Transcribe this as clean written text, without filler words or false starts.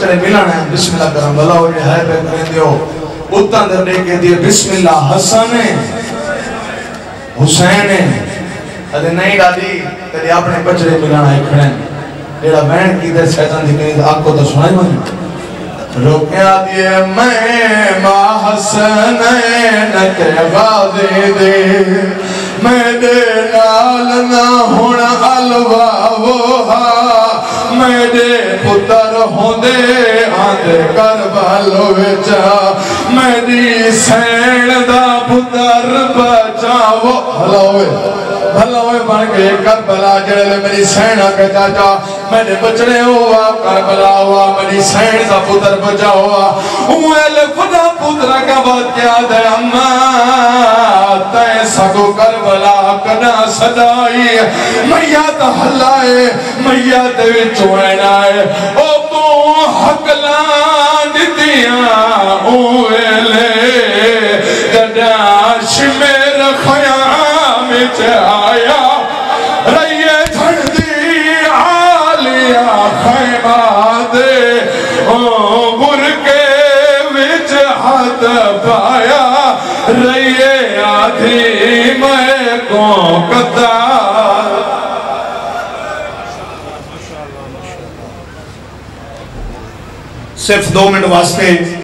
बचड़े मिलना है बिस्मिल्लाह करम भला हो है पे करें दियो उतना दर दे के दिए बिस्मिल्लाह हसन हुसैन अरे नहीं दादी तेरे अपने बचड़े मिलना है खड़े जेड़ा बहन की दे शैतान दी कहीं आपको तो सुनाई मन रोकिया दिए मैं मां हसन न के वादे दे मेरे नाल ना हुण अलवा वो हा मेरे पुत्र होंदे आंदे करबलो विच मेरी सैन दा पुत्र बचाओ भला होए बन के करबला जेड़े मेरी सैन के चाचा मेरे बचड़े हुआ करबला हुआ मेरी सैन दा पुत्र बचाओ उल खुदा पुत्र का बात क्या दे अम्मा तै सगो करबला कना सदाई मैया ता हलाए मैया दे विचों आए ओ तू हकला दितियां ओले जदा शिमेर खयाम विच आया रहिए झंडी आलिया खैमा दे ओ बुरके विच हाथ पाया रहिए आधी मैं को कदा सिर्फ 2 मिनट वास्ते